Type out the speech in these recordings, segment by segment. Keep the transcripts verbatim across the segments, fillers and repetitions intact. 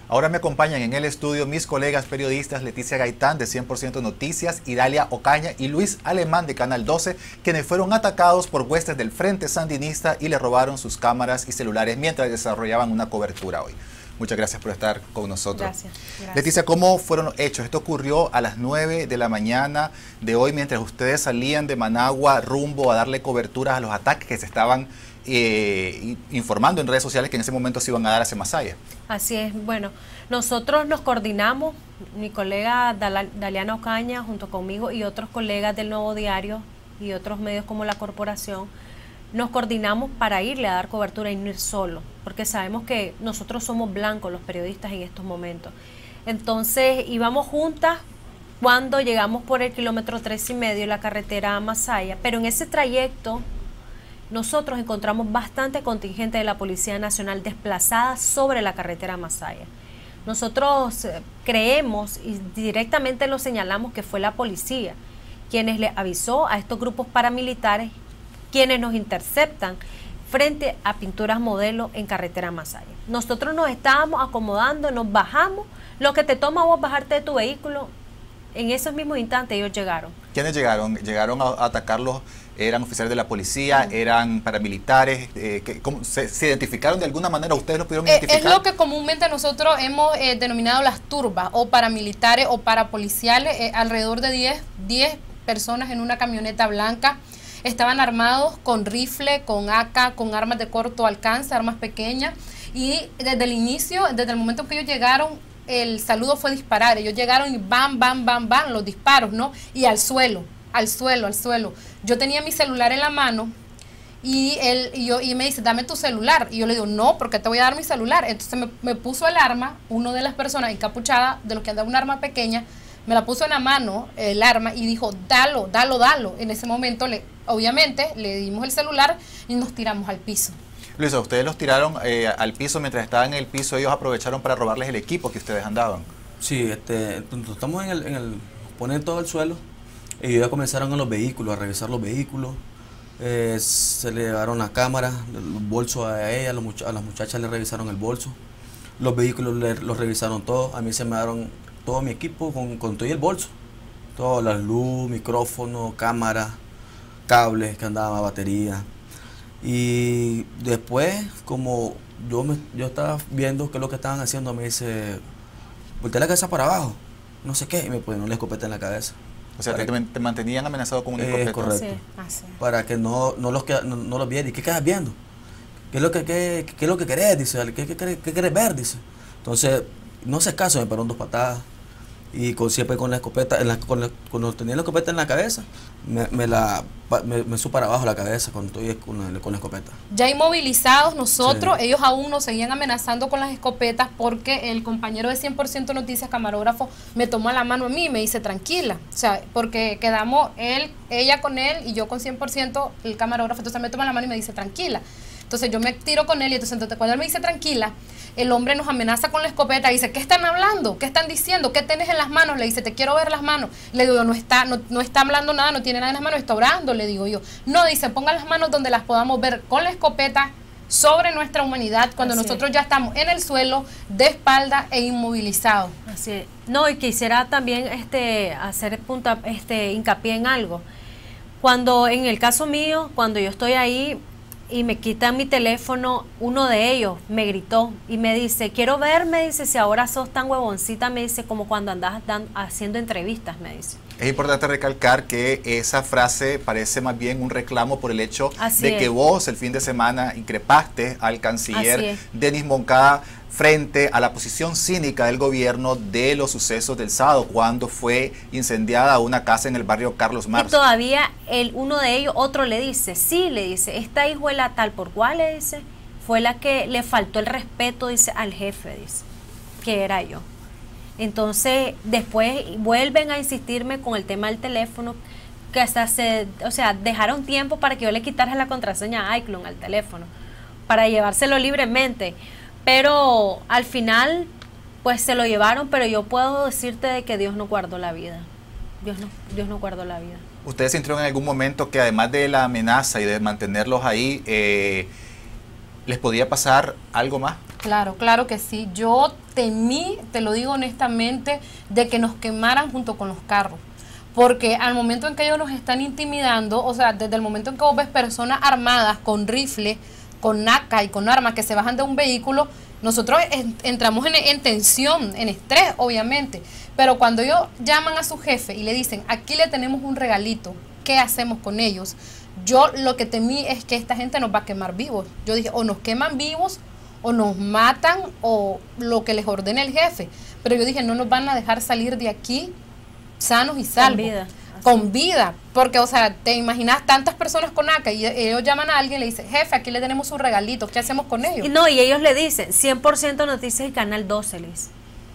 Ahora me acompañan en el estudio mis colegas periodistas Leticia Gaitán de cien por ciento Noticias y Dalia Ocaña y Luis Alemán de Canal doce, quienes fueron atacados por huestes del Frente Sandinista y le robaron sus cámaras y celulares mientras desarrollaban una cobertura hoy. Muchas gracias por estar con nosotros. Gracias, gracias. Leticia, ¿cómo fueron los hechos? Esto ocurrió a las nueve de la mañana de hoy mientras ustedes salían de Managua rumbo a darle cobertura a los ataques que se estaban eh, informando en redes sociales que en ese momento se iban a dar hacia Masaya. Así es. Bueno, nosotros nos coordinamos, mi colega Dal Daliana Ocaña junto conmigo y otros colegas del Nuevo Diario y otros medios como La Corporación, nos coordinamos para irle a dar cobertura y no ir solo, porque sabemos que nosotros somos blancos los periodistas en estos momentos. Entonces íbamos juntas cuando llegamos por el kilómetro tres y medio, la carretera a Masaya, pero en ese trayecto nosotros encontramos bastante contingente de la Policía Nacional desplazada sobre la carretera a Masaya. Nosotros creemos y directamente lo señalamos que fue la policía quienes le avisó a estos grupos paramilitares, quienes nos interceptan frente a Pinturas Modelo en carretera Masaya. Nosotros nos estábamos acomodando, nos bajamos, lo que te toma vos bajarte de tu vehículo, en esos mismos instantes ellos llegaron. ¿Quiénes llegaron? ¿Llegaron a atacarlos? ¿Eran oficiales de la policía? ¿Eran paramilitares? Eh, que, ¿cómo, se, ¿Se identificaron de alguna manera? ¿Ustedes los pudieron eh, identificar? Es lo que comúnmente nosotros hemos eh, denominado las turbas, o paramilitares o parapoliciales, eh, alrededor de diez personas en una camioneta blanca. Estaban armados con rifle, con A K, con armas de corto alcance, armas pequeñas. Y desde el inicio, desde el momento que ellos llegaron, el saludo fue disparar. Ellos llegaron y bam, bam, bam, bam, los disparos, ¿no? Y al suelo, al suelo, al suelo. Yo tenía mi celular en la mano y él y yo y me dice, dame tu celular. Y yo le digo, no, porque te voy a dar mi celular. Entonces me, me puso el arma, uno de las personas encapuchada, de los que andaba un arma pequeña, me la puso en la mano, el arma, y dijo, dalo, dalo, dalo. En ese momento, le, obviamente, le dimos el celular y nos tiramos al piso. Luisa, ustedes los tiraron eh, al piso mientras estaban en el piso, ellos aprovecharon para robarles el equipo que ustedes andaban. Sí, este, estamos en el, en el poner todo el suelo, y ya comenzaron en los vehículos, a revisar los vehículos, eh, se le llevaron la cámara, el bolso a ella, a, los much a las muchachas le revisaron el bolso, los vehículos le, los revisaron todos, a mí se me dieron todo mi equipo con, con todo y el bolso, todas las luz, micrófono, cámara, cables que andaban, batería. Y después, como yo me, yo estaba viendo qué es lo que estaban haciendo, me dice, voltea la cabeza para abajo, no sé qué, y me pusieron la escopeta en la cabeza. O sea, te, te mantenían amenazado con una eh, escopeta. Correcto. Sí, así. Para que no, no los no, no los viera. ¿Y qué quedas viendo? ¿Qué es lo que, qué, qué es lo que querés? Dice, ¿qué, qué, qué, qué querés ver? Dice. Entonces, no se caso, me pararon dos patadas. Y con, siempre con la escopeta, en la, con la, cuando tenía la escopeta en la cabeza, me, me la me, me subo para abajo la cabeza con, con, la, con la escopeta. Ya inmovilizados nosotros, Sí. ellos aún nos seguían amenazando con las escopetas, porque el compañero de cien por ciento Noticias, camarógrafo, me tomó la mano a mí y me dice, tranquila. O sea, porque quedamos él, ella con él y yo con cien por ciento, el camarógrafo. Entonces me toma la mano y me dice, tranquila. Entonces yo me tiro con él y entonces, entonces cuando él me dice tranquila, el hombre nos amenaza con la escopeta y dice, ¿qué están hablando? ¿Qué están diciendo? ¿Qué tienes en las manos? Le dice, te quiero ver las manos. Le digo, no está, no, no está hablando nada, no tiene nada en las manos, está orando, le digo yo. No, dice, pongan las manos donde las podamos ver con la escopeta sobre nuestra humanidad, cuando Así nosotros es. ya estamos en el suelo, de espalda e inmovilizados. Así es. No, y quisiera también este, hacer punta, este, hincapié en algo. Cuando, en el caso mío, cuando yo estoy ahí y me quitan mi teléfono, uno de ellos me gritó y me dice, quiero ver, me dice, si ahora sos tan huevoncita, me dice, como cuando andas dan, haciendo entrevistas, me dice. Es importante recalcar que esa frase parece más bien un reclamo por el hecho Así de es. que vos el fin de semana increpaste al Así canciller es. Denis Moncada frente a la posición cínica del gobierno de los sucesos del sábado, cuando fue incendiada una casa en el barrio Carlos Y Marx. todavía el, uno de ellos, otro le dice, sí, le dice, esta hijuela tal por cual, le dice, fue la que le faltó el respeto, dice, al jefe, dice, que era yo. Entonces, después vuelven a insistirme con el tema del teléfono, que hasta se, o sea, dejaron tiempo para que yo le quitara la contraseña a iCloud al teléfono, para llevárselo libremente. Pero al final, pues se lo llevaron, pero yo puedo decirte de que Dios no guardó la vida. Dios no, Dios no guardó la vida. ¿Ustedes sintieron en algún momento que además de la amenaza y de mantenerlos ahí, eh, ¿Les podía pasar algo más? Claro, claro que sí. Yo temí, te lo digo honestamente, de que nos quemaran junto con los carros. Porque al momento en que ellos nos están intimidando, o sea, desde el momento en que vos ves personas armadas con rifle, con naca y con armas que se bajan de un vehículo, nosotros en, entramos en, en tensión, en estrés, obviamente. Pero cuando ellos llaman a su jefe y le dicen, aquí le tenemos un regalito, ¿qué hacemos con ellos? Yo lo que temí es que esta gente nos va a quemar vivos. Yo dije, o nos queman vivos, o nos matan, o lo que les ordene el jefe. Pero yo dije, no nos van a dejar salir de aquí sanos y salvos. Con vida. Con vida. Porque, o sea, te imaginas tantas personas con A C A y ellos llaman a alguien y le dicen, jefe, aquí le tenemos un regalito, ¿qué hacemos con ellos? Y no, y ellos le dicen, cien por ciento noticias y Canal doce, Liz.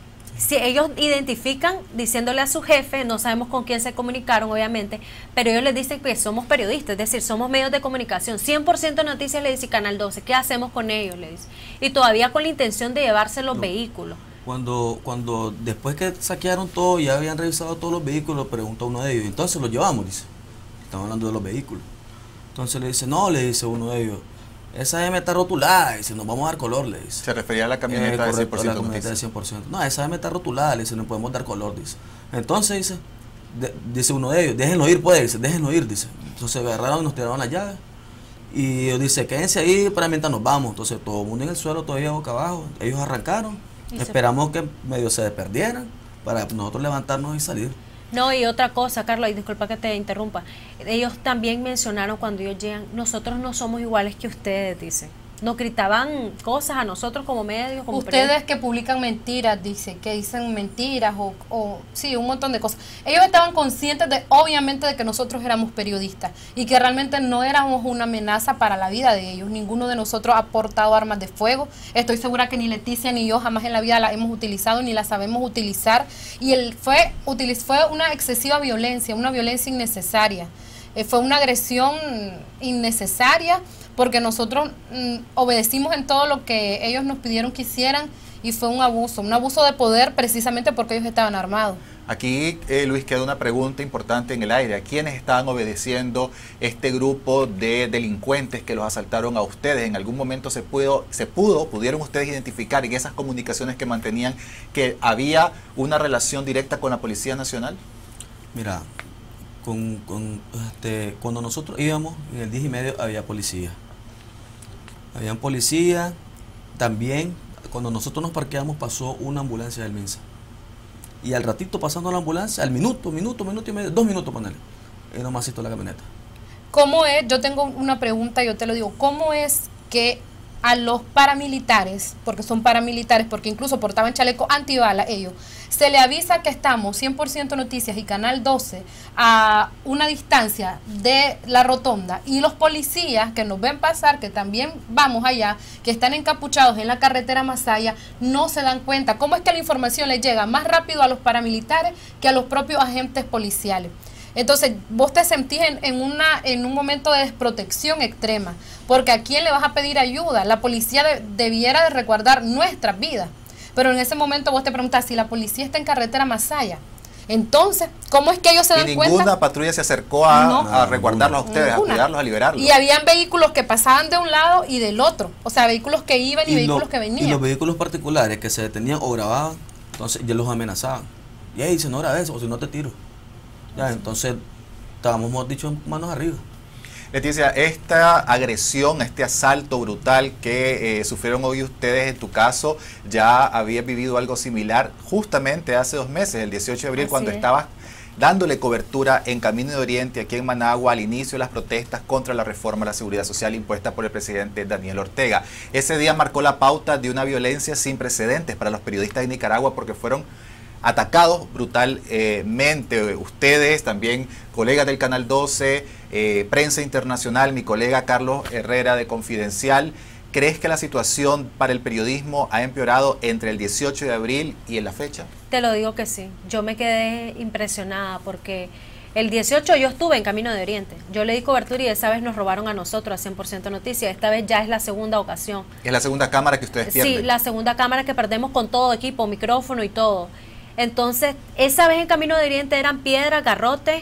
Si ellos identifican diciéndole a su jefe, no sabemos con quién se comunicaron obviamente, pero ellos les dicen que somos periodistas, es decir, somos medios de comunicación, cien por ciento noticias le dice Canal doce, ¿qué hacemos con ellos? Le dice. Y todavía con la intención de llevarse los no. vehículos. Cuando, cuando después que saquearon todo, ya habían revisado todos los vehículos, preguntó uno de ellos, entonces los llevamos, dice, estamos hablando de los vehículos. Entonces le dice, no, le dice uno de ellos, esa M está rotulada, dice, nos vamos a dar color, le dice. Se refería a la camioneta eh, de cien por ciento. La camioneta de cien por ciento. No, esa M está rotulada, le dice, no podemos dar color, dice. Entonces dice, de, dice uno de ellos, déjenlo ir, pues, dice, déjenlo ir, dice. Entonces agarraron y nos tiraron las llaves. Y ellos dice, quédense ahí para mientras nos vamos. Entonces todo el mundo en el suelo, todavía boca abajo. Ellos arrancaron, esperamos que medio se perdieran para nosotros levantarnos y salir. No, y otra cosa, Carlos, y disculpa que te interrumpa, ellos también mencionaron cuando ellos llegan, nosotros no somos iguales que ustedes, dicen. Nos gritaban cosas a nosotros como medios, como ustedes periodistas. Que publican mentiras, dice, que dicen mentiras o, o sí, un montón de cosas. Ellos estaban conscientes de, obviamente, de que nosotros éramos periodistas y que realmente no éramos una amenaza para la vida de ellos. Ninguno de nosotros ha portado armas de fuego. Estoy segura que ni Leticia ni yo jamás en la vida las hemos utilizado ni las sabemos utilizar. Y él fue, utiliz, fue una excesiva violencia, una violencia innecesaria. Eh, fue una agresión innecesaria, porque nosotros mm, obedecimos en todo lo que ellos nos pidieron que hicieran y fue un abuso, un abuso de poder precisamente porque ellos estaban armados. Aquí, eh, Luis, queda una pregunta importante en el aire. ¿A quiénes estaban obedeciendo este grupo de delincuentes que los asaltaron a ustedes? ¿En algún momento se pudo, se pudo, pudieron ustedes identificar en esas comunicaciones que mantenían que había una relación directa con la Policía Nacional? Mira, con, con, este, cuando nosotros íbamos, en el diez y medio había policía. Habían policía, también cuando nosotros nos parqueamos pasó una ambulancia del Minsa. Y al ratito pasando la ambulancia, al minuto, minuto, minuto y medio, dos minutos ponerle, y nomás hizo la camioneta. ¿Cómo es? Yo tengo una pregunta, yo te lo digo, ¿cómo es que a los paramilitares, porque son paramilitares, porque incluso portaban chaleco antibala ellos, se le avisa que estamos cien por ciento Noticias y Canal doce a una distancia de la rotonda y los policías que nos ven pasar, que también vamos allá, que están encapuchados en la carretera Masaya, no se dan cuenta? ¿Cómo es que la información les llega más rápido a los paramilitares que a los propios agentes policiales? Entonces vos te sentís en, en, una, en un momento de desprotección extrema, porque ¿a quién le vas a pedir ayuda? La policía de, debiera de resguardar nuestras vidas, pero en ese momento vos te preguntás si la policía está en carretera Masaya. Entonces, ¿cómo es que ellos se dan cuenta? cuenta? Y ninguna patrulla se acercó a, no, a resguardarlos a ustedes, ninguna. a cuidarlos, a liberarlos. Y habían vehículos que pasaban de un lado y del otro, o sea, vehículos que iban y, y vehículos lo, que venían. Y los vehículos particulares que se detenían o grababan, entonces ya los amenazaban. Y ahí dicen, no grabes eso, o si no te tiro. Ya, entonces estábamos, hemos dicho, manos arriba. Leticia, esta agresión, este asalto brutal que eh, sufrieron hoy ustedes en tu caso, ya habías vivido algo similar justamente hace dos meses, el dieciocho de abril, Así cuando es. estabas dándole cobertura en Camino de Oriente, aquí en Managua, al inicio de las protestas contra la reforma a la seguridad social impuesta por el presidente Daniel Ortega. Ese día marcó la pauta de una violencia sin precedentes para los periodistas de Nicaragua, porque fueron atacados brutalmente. Ustedes, también colegas del Canal doce, eh, Prensa Internacional, mi colega Carlos Herrera de Confidencial. ¿Crees que la situación para el periodismo ha empeorado entre el dieciocho de abril y en la fecha? Te lo digo que sí. Yo me quedé impresionada porque el dieciocho yo estuve en Camino de Oriente. Yo le di cobertura y esa vez nos robaron a nosotros a cien por ciento Noticias. Esta vez ya es la segunda ocasión. ¿Es la segunda cámara que ustedes pierden? Sí, la segunda cámara que perdemos con todo equipo, micrófono y todo. Entonces, esa vez en Camino de Oriente eran piedras, garrotes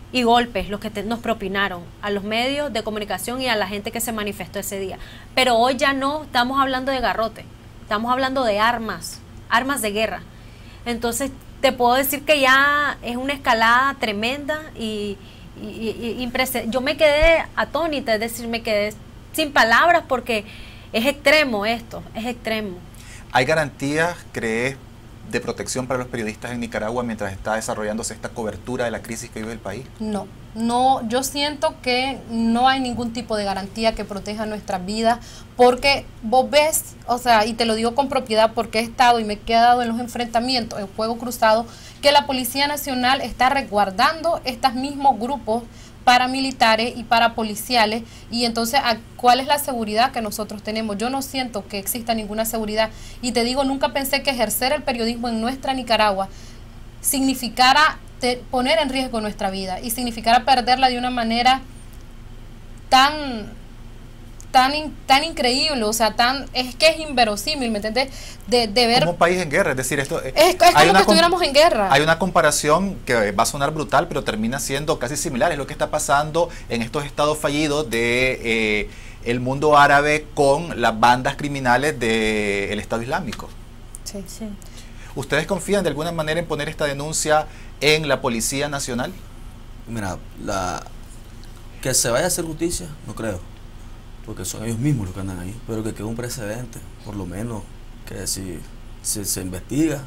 y golpes los que te, nos propinaron a los medios de comunicación y a la gente que se manifestó ese día. Pero hoy ya no estamos hablando de garrote, estamos hablando de armas, armas de guerra. Entonces te puedo decir que ya es una escalada tremenda y, y, y, y yo me quedé atónita, es decir, me quedé sin palabras porque es extremo esto, es extremo. ¿Hay garantías, crees, de protección para los periodistas en Nicaragua mientras está desarrollándose esta cobertura de la crisis que vive el país? No, no, yo siento que no hay ningún tipo de garantía que proteja nuestras vidas, porque vos ves, o sea, y te lo digo con propiedad porque he estado y me he quedado en los enfrentamientos, en fuego cruzado, que la Policía Nacional está resguardando estos mismos grupos paramilitares y parapoliciales, y entonces ¿cuál es la seguridad que nosotros tenemos? Yo no siento que exista ninguna seguridad, y te digo, nunca pensé que ejercer el periodismo en nuestra Nicaragua significara te, poner en riesgo nuestra vida y significara perderla de una manera tan tan in, tan increíble, o sea, tan es que es inverosímil, ¿me entiendes? De, de ver como un país en guerra, es decir, esto es, es como que estuviéramos en guerra. Hay una comparación que va a sonar brutal, pero termina siendo casi similar, es lo que está pasando en estos estados fallidos de eh, el mundo árabe con las bandas criminales del Estado Islámico. Sí, sí. ¿Ustedes confían de alguna manera en poner esta denuncia en la Policía Nacional? Mira, la que se vaya a hacer justicia, no creo, porque son ellos mismos los que andan ahí, pero que quede un precedente, por lo menos, que si, si se investiga,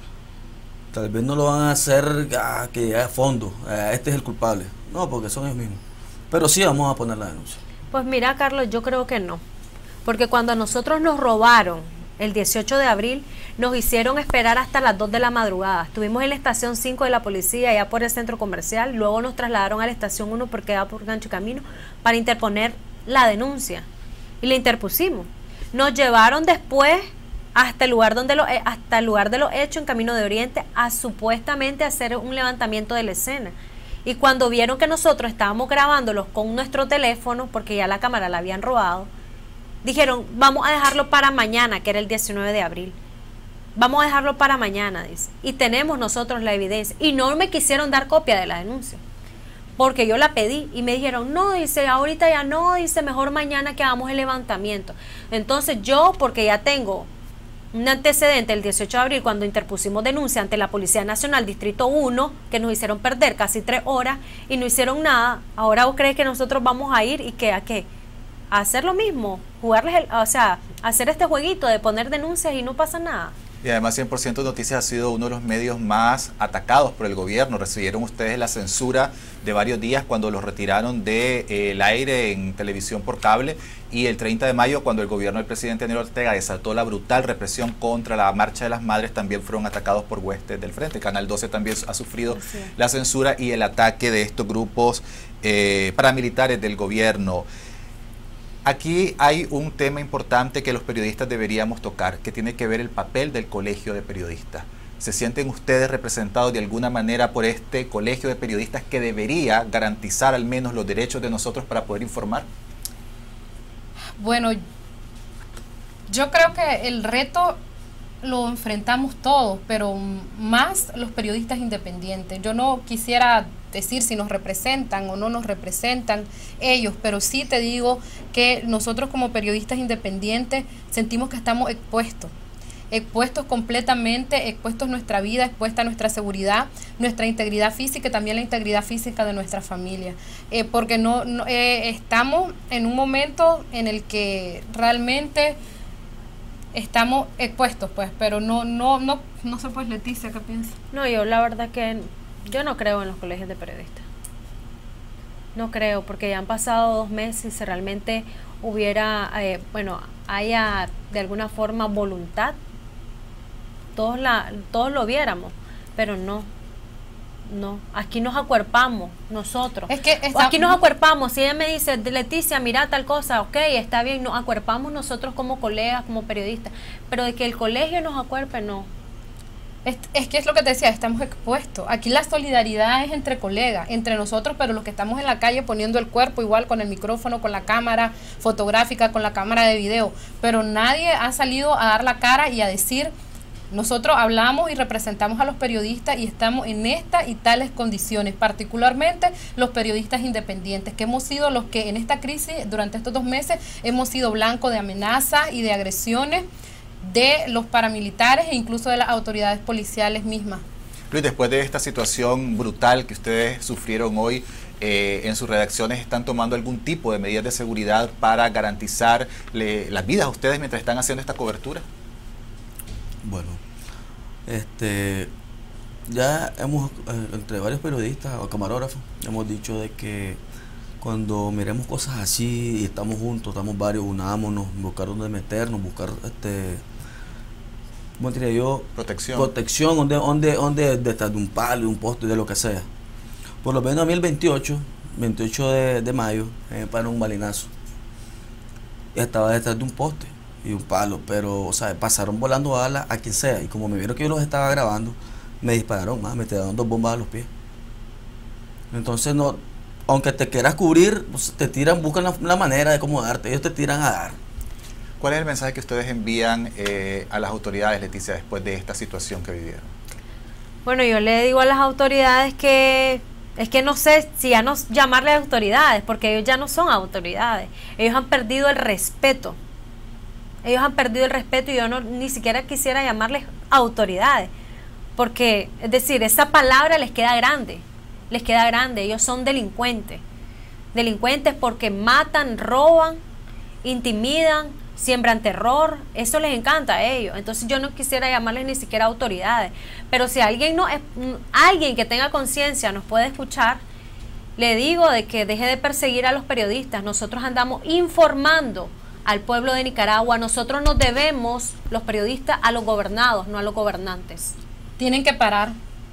tal vez no lo van a hacer ah, que llegue a fondo, ah, este es el culpable, no, porque son ellos mismos, pero sí vamos a poner la denuncia. Pues mira, Carlos, yo creo que no, porque cuando a nosotros nos robaron el dieciocho de abril, nos hicieron esperar hasta las dos de la madrugada. Estuvimos en la estación cinco de la policía, allá por el centro comercial, luego nos trasladaron a la estación uno porque quedaba por Gancho y Camino, para interponer la denuncia, y la interpusimos. Nos llevaron después hasta el lugar donde lo, hasta el lugar de los hechos en Camino de Oriente a supuestamente hacer un levantamiento de la escena, y cuando vieron que nosotros estábamos grabándolos con nuestro teléfono porque ya la cámara la habían robado, dijeron vamos a dejarlo para mañana, que era el diecinueve de abril, vamos a dejarlo para mañana, dice, y tenemos nosotros la evidencia, y no me quisieron dar copia de la denuncia porque yo la pedí y me dijeron, no, dice, ahorita ya no, dice, mejor mañana que hagamos el levantamiento. Entonces yo, porque ya tengo un antecedente el dieciocho de abril, cuando interpusimos denuncia ante la Policía Nacional Distrito uno, que nos hicieron perder casi tres horas y no hicieron nada, ahora vos crees que nosotros vamos a ir y que a qué, a hacer lo mismo, jugarles, el, o sea, hacer este jueguito de poner denuncias y no pasa nada. Y además cien por ciento Noticias ha sido uno de los medios más atacados por el gobierno. Recibieron ustedes la censura de varios días cuando los retiraron del de, eh, aire en televisión por cable, y el treinta de mayo cuando el gobierno del presidente Daniel Ortega desató la brutal represión contra la Marcha de las Madres, también fueron atacados por huestes del Frente. Canal doce también ha sufrido sí. la censura y el ataque de estos grupos eh, paramilitares del gobierno. Aquí hay un tema importante que los periodistas deberíamos tocar, que tiene que ver el papel del colegio de periodistas. ¿Se sienten ustedes representados de alguna manera por este colegio de periodistas que debería garantizar al menos los derechos de nosotros para poder informar? Bueno, yo creo que el reto lo enfrentamos todos, pero más los periodistas independientes. Yo no quisiera decir si nos representan o no nos representan ellos, pero sí te digo que nosotros como periodistas independientes sentimos que estamos expuestos, expuestos completamente, expuestos nuestra vida, expuesta nuestra seguridad, nuestra integridad física y también la integridad física de nuestra familia, eh, porque no, no eh, estamos en un momento en el que realmente estamos expuestos, pues, pero no, no, no, no sé, pues, Leticia, ¿qué piensas? No, yo la verdad que yo no creo en los colegios de periodistas. No creo, porque ya han pasado dos meses y si realmente hubiera, eh, bueno, haya de alguna forma voluntad, todos, la, todos lo viéramos, pero no. No, aquí nos acuerpamos nosotros. Es que está, aquí nos acuerpamos. Si ella me dice, Leticia, mira tal cosa, ok, está bien, nos acuerpamos nosotros como colegas, como periodistas, pero de que el colegio nos acuerpe, no. Es, es que es lo que te decía, estamos expuestos. Aquí la solidaridad es entre colegas, entre nosotros, pero los que estamos en la calle poniendo el cuerpo igual con el micrófono, con la cámara fotográfica, con la cámara de video, pero nadie ha salido a dar la cara y a decir Nosotros hablamos y representamos a los periodistas y estamos en estas y tales condiciones, particularmente los periodistas independientes, que hemos sido los que en esta crisis, durante estos dos meses, hemos sido blanco de amenazas y de agresiones de los paramilitares e incluso de las autoridades policiales mismas. Luis, después de esta situación brutal que ustedes sufrieron hoy, eh, en sus redacciones están tomando algún tipo de medidas de seguridad para garantizarle las vidas a ustedes mientras están haciendo esta cobertura. Bueno, este, ya hemos, eh, entre varios periodistas o camarógrafos, hemos dicho de que cuando miremos cosas así y estamos juntos, estamos varios, unámonos, buscar dónde meternos, buscar, este, ¿cómo diría yo? Protección. Protección, donde, donde, donde, detrás de un palo, de un poste, de lo que sea. Por lo menos a mí el veintiocho, veintiocho de, de mayo, me paró un balinazo. Y estaba detrás de un poste y un palo, pero, o sea, pasaron volando balas a quien sea, y como me vieron que yo los estaba grabando, me dispararon más, me tiraron dos bombas a los pies. Entonces, no, aunque te quieras cubrir, pues, te tiran, buscan la, la manera de cómo darte, ellos te tiran a dar. ¿Cuál es el mensaje que ustedes envían eh, a las autoridades, Leticia, después de esta situación que vivieron? Bueno, yo le digo a las autoridades que es que no sé si ya no llamarles autoridades, porque ellos ya no son autoridades, ellos han perdido el respeto. Ellos han perdido el respeto y yo no ni siquiera quisiera llamarles autoridades, porque, es decir, esa palabra les queda grande, les queda grande, ellos son delincuentes, delincuentes porque matan, roban, intimidan, siembran terror, eso les encanta a ellos. Entonces yo no quisiera llamarles ni siquiera autoridades, pero si alguien, no es, alguien que tenga conciencia nos puede escuchar, le digo de que deje de perseguir a los periodistas. Nosotros andamos informando al pueblo de Nicaragua, nosotros nos debemos, los periodistas, a los gobernados, no a los gobernantes. Tienen que parar.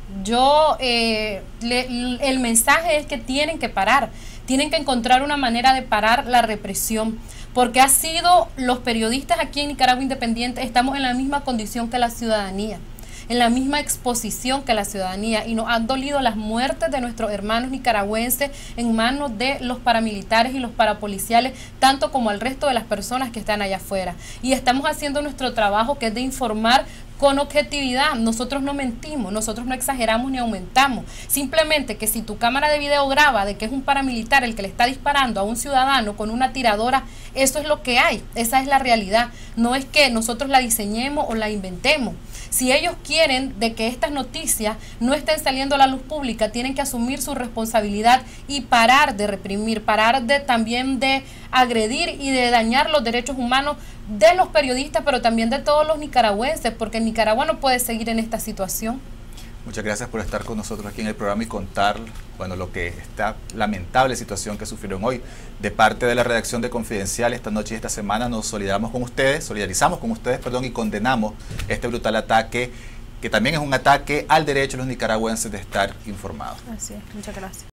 Yo, eh, le, el mensaje es que tienen que parar, tienen que encontrar una manera de parar la represión, porque ha sido, los periodistas aquí en Nicaragua Independiente estamos en la misma condición que la ciudadanía, en la misma exposición que la ciudadanía, y nos han dolido las muertes de nuestros hermanos nicaragüenses en manos de los paramilitares y los parapoliciales, tanto como al resto de las personas que están allá afuera. Y estamos haciendo nuestro trabajo, que es de informar con objetividad. Nosotros no mentimos, nosotros no exageramos ni aumentamos. Simplemente que si tu cámara de video graba de que es un paramilitar el que le está disparando a un ciudadano con una tiradora, eso es lo que hay, esa es la realidad. No es que nosotros la diseñemos o la inventemos. Si ellos quieren de que estas noticias no estén saliendo a la luz pública, tienen que asumir su responsabilidad y parar de reprimir, parar de también de agredir y de dañar los derechos humanos de los periodistas, pero también de todos los nicaragüenses, porque Nicaragua no puede seguir en esta situación. Muchas gracias por estar con nosotros aquí en el programa y contar, bueno, lo que esta lamentable situación que sufrieron hoy. De parte de la redacción de Confidencial, esta noche y esta semana nos solidarizamos con ustedes, solidarizamos con ustedes, perdón, y condenamos este brutal ataque, que también es un ataque al derecho de los nicaragüenses de estar informados. Así es, muchas gracias.